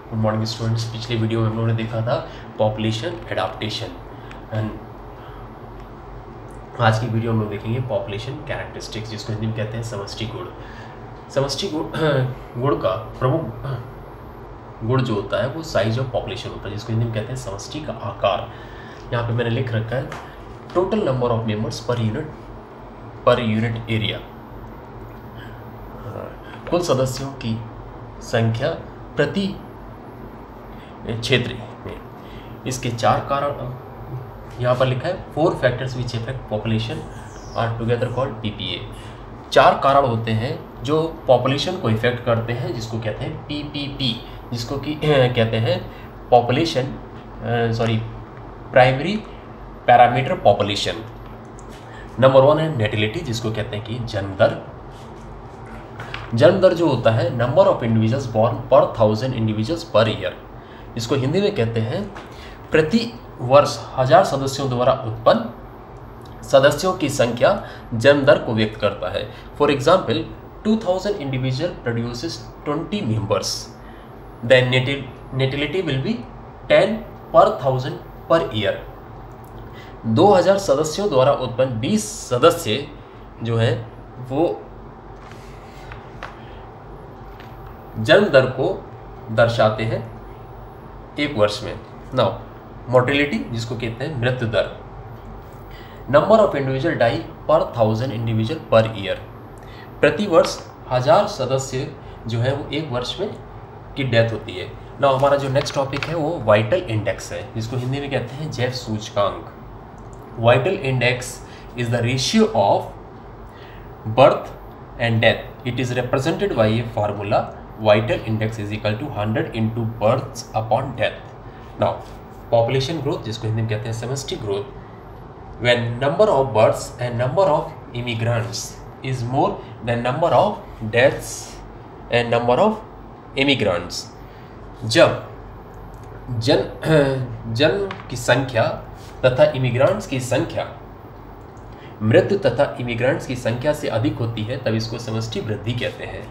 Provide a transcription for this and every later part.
Good morning students. पिछले video में हम लोगों ने देखा था पॉपुलेशन एडाप्टेशन एंड आज की वीडियो हम लोग देखेंगे पॉपुलेशन कैरेक्टरिस्टिक्स, जिसको हिंदी में कहते हैं समष्टि गुण। समष्टि गुण का प्रमुख गुण जो होता है वो साइज ऑफ पॉपुलेशन होता है, जिसको हिंदी में कहते हैं समष्टि का आकार। यहाँ पे मैंने लिख रखा है total number of members per unit area, कुल सदस्यों की संख्या प्रति क्षेत्र में। इसके चार कारण यहाँ पर लिखा है 4 factors which affect population are together called PPA. 4 कारण होते हैं जो पॉपुलेशन को इफेक्ट करते हैं, जिसको कहते हैं पीपीपी, जिसको कि कहते हैं population primary parameter population. Number 1 है नेटिलिटी, जिसको कहते हैं कि जन्म दर। जन्म दर जो होता है नंबर ऑफ इंडिविजुअल्स बोर्न पर 1000 इंडिविजुअल्स पर ईयर, इसको हिंदी में कहते हैं प्रति वर्ष 1000 सदस्यों द्वारा उत्पन्न सदस्यों की संख्या जन्म दर को व्यक्त करता है। For example 2000 individual produces 20 members, then natality will be 10 per 1000 per year. 2000 सदस्यों द्वारा उत्पन्न 20 सदस्य जो है वो जन्म दर को दर्शाते हैं एक वर्ष में। नाउ मोर्टेलिटी, जिसको कहते हैं मृत्यु दर। Number of individual die per 1000 individual per year, प्रति वर्ष 1000 सदस्य जो है वो एक वर्ष में की डेथ होती है। नाउ हमारा जो नेक्स्ट टॉपिक है वो वाइटल इंडेक्स है, जिसको हिंदी में कहते हैं जेफ सूचकांक। Vital index is the ratio of birth and death. It is represented by a formula vital index is equal to 100 into births upon death. Now population growth, जिसको हिंदी में कहते हैं समष्टि growth, when number of births and number of immigrants is more than number of deaths and number of immigrants। जब जन्म की संख्या तथा इमिग्रांट्स की संख्या मृत्यु तथा इमिग्रांट्स की संख्या से अधिक होती है तब इसको समष्टि वृद्धि कहते हैं।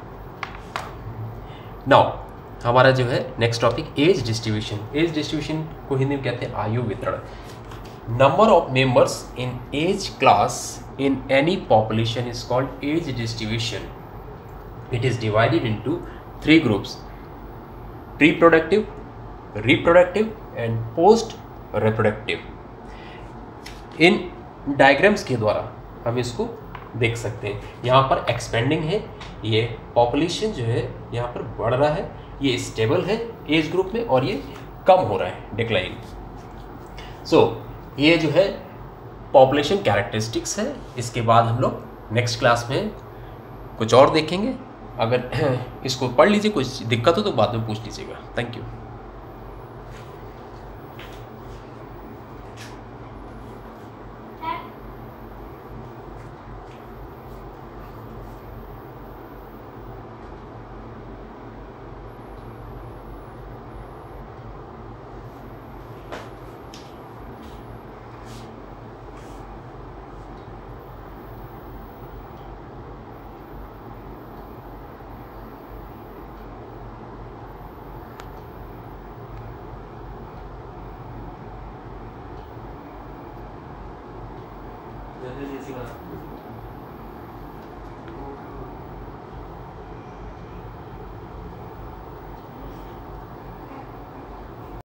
नाउ हमारा जो है next topic age distribution. Age distribution को हिंदी में कहते हैं आयु वितरण। Number of members in age class in any population is called age distribution. It is divided into 3 groups, pre productive, reproductive and post reproductive. इन डायग्राम्स के द्वारा हम इसको देख सकते हैं। यहाँ पर एक्सपेंडिंग है, ये पॉपुलेशन जो है यहाँ पर बढ़ रहा है, ये स्टेबल है एज ग्रुप में, और ये कम हो रहा है, डिक्लाइन। सो ये जो है पॉपुलेशन कैरेक्टरिस्टिक्स है। इसके बाद हम लोग नेक्स्ट क्लास में कुछ और देखेंगे। अगर इसको पढ़ लीजिए, कुछ दिक्कत हो तो बाद में पूछ लीजिएगा। Thank you.